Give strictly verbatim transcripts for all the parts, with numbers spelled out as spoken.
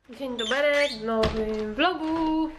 Dzień dobry w nowym vlogu.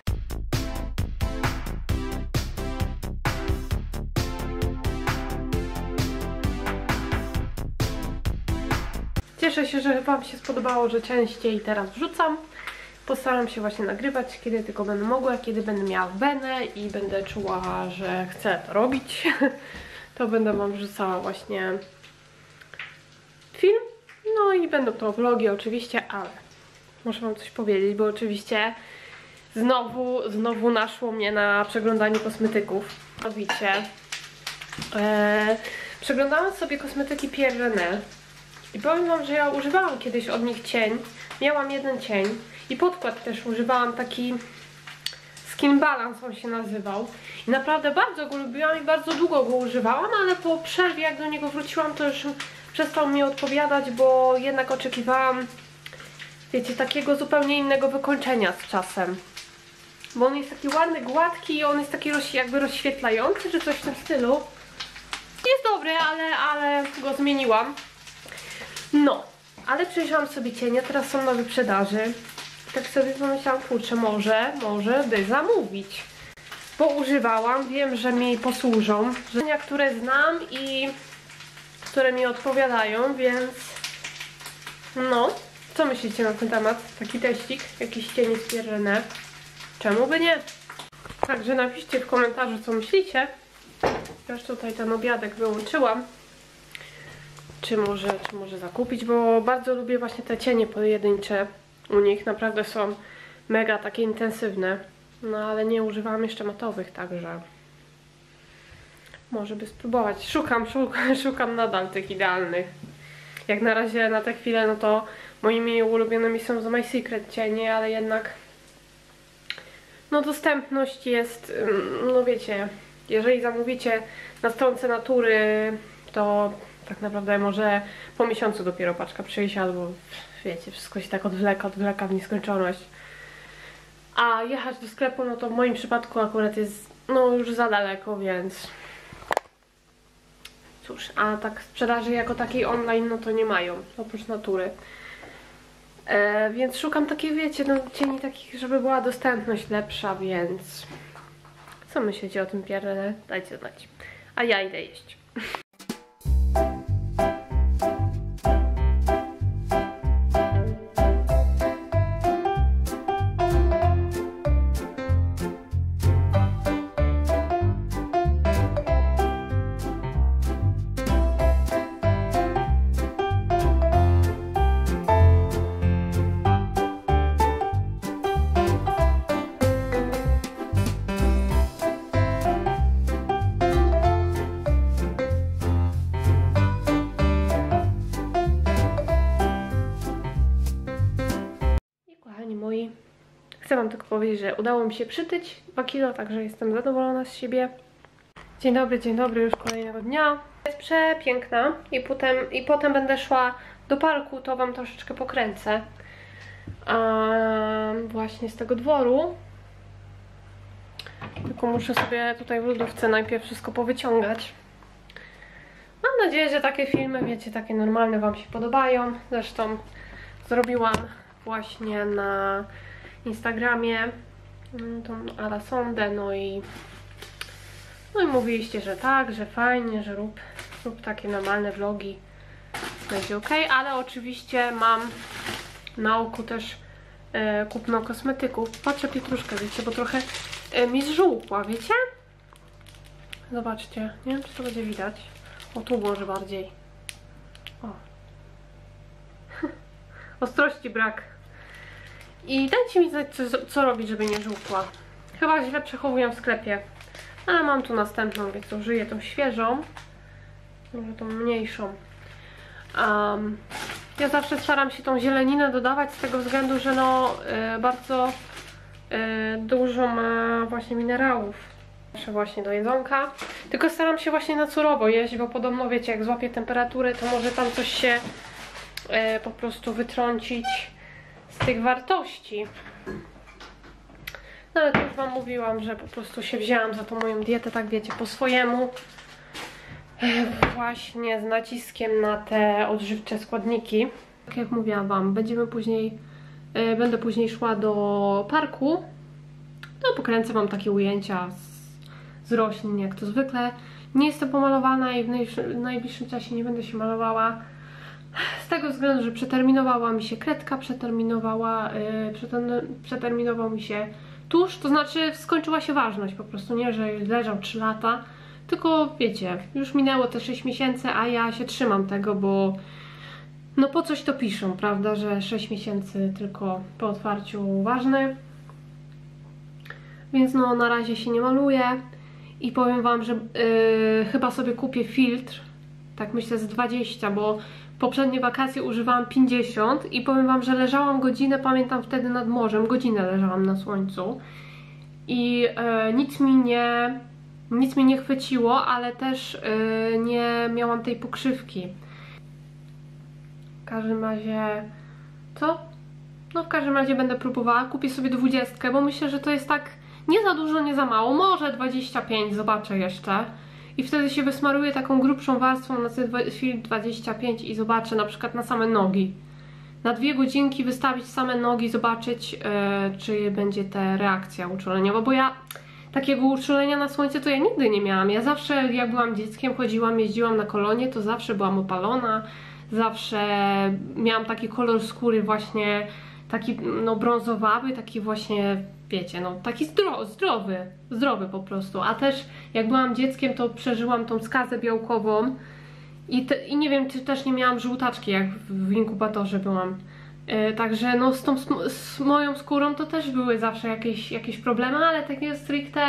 Cieszę się, że Wam się spodobało, że częściej teraz wrzucam. Postaram się właśnie nagrywać, kiedy tylko będę mogła, kiedy będę miała wenę i będę czuła, że chcę to robić. To będę Wam wrzucała właśnie film. No i będą to vlogi oczywiście, ale muszę Wam coś powiedzieć, bo oczywiście znowu, znowu naszło mnie na przeglądanie kosmetyków. Mianowicie e, przeglądałam sobie kosmetyki Pierre René i powiem Wam, że ja używałam kiedyś od nich cień. Miałam jeden cień i podkład też używałam, taki Skin Balance on się nazywał. I naprawdę bardzo go lubiłam i bardzo długo go używałam, ale po przerwie jak do niego wróciłam, to już przestał mi odpowiadać, bo jednak oczekiwałam, wiecie, takiego zupełnie innego wykończenia z czasem. Bo on jest taki ładny, gładki i on jest taki roz, jakby rozświetlający, czy coś w tym stylu. Jest dobry, ale, ale go zmieniłam. No, ale przejrzałam sobie cienie, teraz są na wyprzedaży. Tak sobie pomyślałam, kurczę, może, może by zamówić. Bo używałam, wiem, że mi posłużą. Cienia, które znam i które mi odpowiadają, więc no, co myślicie na ten temat? Taki teścik, jakiś cień z Pierre René. Czemu by nie? Także napiszcie w komentarzu, co myślicie. Już tutaj ten obiadek wyłączyłam. Czy może, czy może zakupić, bo bardzo lubię właśnie te cienie pojedyncze u nich. Naprawdę są mega takie intensywne. No ale nie używałam jeszcze matowych, także może by spróbować. Szukam, szukam, szukam nadal tych idealnych. Jak na razie, na tę chwilę, no to moimi ulubionymi są z My Secret cienie, ale jednak no dostępność jest, no wiecie, jeżeli zamówicie na stronce Natury, to tak naprawdę może po miesiącu dopiero paczka przyjdzie, albo wiecie, wszystko się tak odwleka, odwleka w nieskończoność. A jechać do sklepu, no to w moim przypadku akurat jest no już za daleko, więc cóż, a tak sprzedaży jako takiej online, no to nie mają, oprócz Natury. E, więc szukam takiej, wiecie, no cieni takich, żeby była dostępność lepsza, więc co myślicie o tym Pierre René? Dajcie znać. A ja idę jeść. Moi. Chcę Wam tylko powiedzieć, że udało mi się przytyć dwa kilo, także jestem zadowolona z siebie. Dzień dobry, dzień dobry już kolejnego dnia. Jest przepiękna i potem, i potem będę szła do parku, to Wam troszeczkę pokręcę. Um, właśnie z tego dworu. Tylko muszę sobie tutaj w lodówce najpierw wszystko powyciągać. Mam nadzieję, że takie filmy, wiecie, takie normalne Wam się podobają. Zresztą zrobiłam właśnie na Instagramie tą Ala sondę, no i no i mówiliście, że tak, że fajnie, że rób, rób takie normalne vlogi, będzie ok, ale oczywiście mam na oku też e, kupno kosmetyków. Patrzę pietruszkę, wiecie, bo trochę e, mi zżółkła, wiecie? Zobaczcie, nie wiem, czy to będzie widać. O, tu może bardziej. O. Ostrości brak. I dajcie mi znać, co, co robić, żeby nie żółkła. Chyba źle przechowuję w sklepie. Ale mam tu następną, więc użyję tą świeżą. Może tą mniejszą. Um, ja zawsze staram się tą zieleninę dodawać z tego względu, że no y, bardzo y, dużo ma właśnie minerałów. Jeszcze właśnie do jedzonka. Tylko staram się właśnie na surowo jeść, bo podobno wiecie, jak złapię temperaturę, to może tam coś się y, po prostu wytrącić z tych wartości. No ale to już Wam mówiłam, że po prostu się wzięłam za tą moją dietę, tak wiecie, po swojemu. Właśnie z naciskiem na te odżywcze składniki. Tak jak mówiłam Wam, będziemy później Yy, będę później szła do parku. No pokręcę wam takie ujęcia z, z roślin, jak to zwykle. Nie jestem pomalowana i w, naj, w najbliższym czasie nie będę się malowała. Z tego względu, że przeterminowała mi się kredka, przeterminowała, yy, przeter, przeterminował mi się tusz, to znaczy skończyła się ważność po prostu, nie, że leżał trzy lata, tylko wiecie, już minęło te sześć miesięcy, a ja się trzymam tego, bo no po coś to piszą, prawda, że sześć miesięcy tylko po otwarciu ważny. Więc no na razie się nie maluję i powiem wam, że yy, chyba sobie kupię filtr, tak myślę z dwadzieścia, bo poprzednie wakacje używałam pięćdziesiąt i powiem wam, że leżałam godzinę, pamiętam wtedy nad morzem, godzinę leżałam na słońcu i yy, nic mi nie nic mi nie chwyciło, ale też yy, nie miałam tej pokrzywki. W każdym razie co? No w każdym razie będę próbowała, kupię sobie dwudziestkę, bo myślę, że to jest tak nie za dużo, nie za mało, może dwadzieścia pięć, zobaczę jeszcze. I wtedy się wysmaruję taką grubszą warstwą na film dwadzieścia pięć i zobaczę na przykład na same nogi. Na dwie godzinki wystawić same nogi, zobaczyć yy, czy będzie ta reakcja uczuleniowa, bo ja takiego uczulenia na słońce to ja nigdy nie miałam. Ja zawsze jak byłam dzieckiem, chodziłam, jeździłam na kolonie, to zawsze byłam opalona, zawsze miałam taki kolor skóry właśnie taki no brązowawy, taki właśnie, wiecie, no taki zdro, zdrowy, zdrowy po prostu. A też jak byłam dzieckiem, to przeżyłam tą skazę białkową i, te, i nie wiem, czy też nie miałam żółtaczki, jak w, w inkubatorze byłam. Yy, także no z tą z moją skórą to też były zawsze jakieś, jakieś problemy, ale takie stricte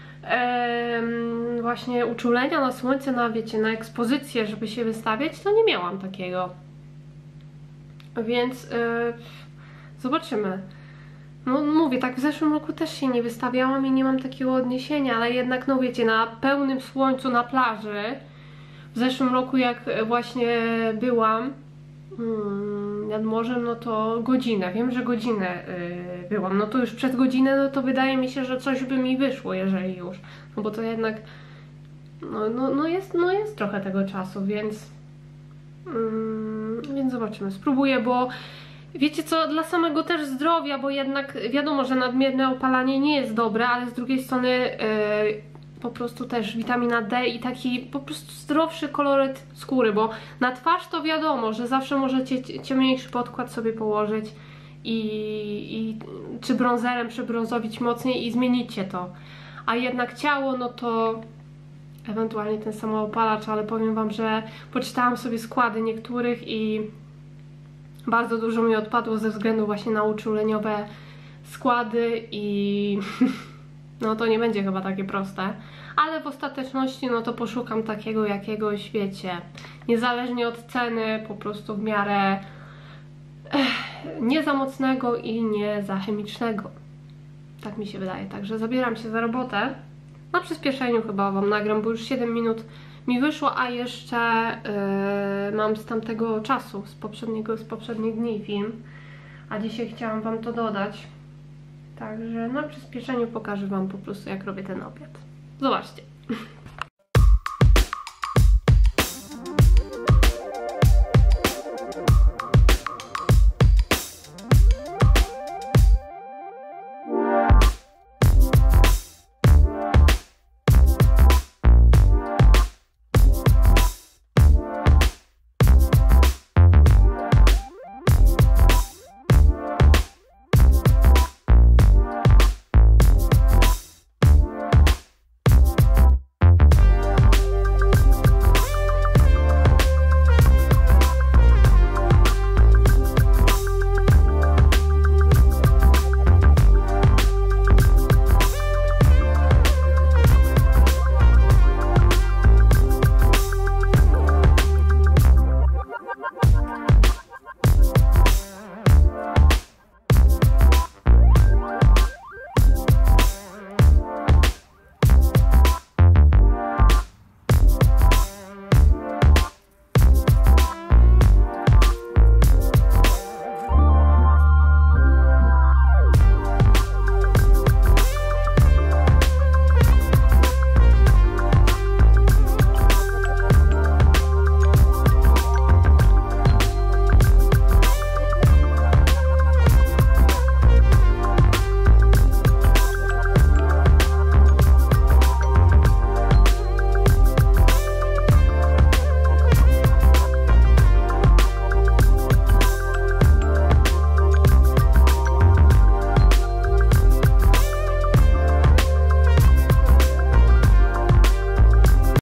yy, właśnie uczulenia na słońce, na wiecie, na ekspozycję, żeby się wystawiać, to nie miałam takiego. Więc yy, zobaczymy. No mówię, tak w zeszłym roku też się nie wystawiałam i nie mam takiego odniesienia, ale jednak no wiecie, na pełnym słońcu na plaży w zeszłym roku jak właśnie byłam hmm, nad morzem, no to godzinę, wiem, że godzinę yy, byłam, no to już przed godzinę, no to wydaje mi się, że coś by mi wyszło, jeżeli już, no bo to jednak no, no, no, jest, no jest trochę tego czasu, więc yy, więc zobaczymy, spróbuję, bo wiecie co, dla samego też zdrowia, bo jednak wiadomo, że nadmierne opalanie nie jest dobre, ale z drugiej strony yy, po prostu też witamina D i taki po prostu zdrowszy koloryt skóry, bo na twarz to wiadomo, że zawsze możecie ciemniejszy podkład sobie położyć i, i czy brązerem przebrązowić mocniej i zmienicie to. A jednak ciało, no to ewentualnie ten samoopalacz, ale powiem wam, że poczytałam sobie składy niektórych i bardzo dużo mi odpadło ze względu właśnie na uczuleniowe składy i no to nie będzie chyba takie proste, ale w ostateczności no to poszukam takiego jakiegoś, wiecie, niezależnie od ceny, po prostu w miarę eh, nie za mocnego i nie za chemicznego. Tak mi się wydaje, także zabieram się za robotę. Na przyspieszeniu chyba wam nagram, bo już siedem minut mi wyszło, a jeszcze yy, mam z tamtego czasu, z poprzedniego, z poprzednich dni film, a dzisiaj chciałam wam to dodać. Także na przyspieszeniu pokażę wam po prostu, jak robię ten obiad. Zobaczcie.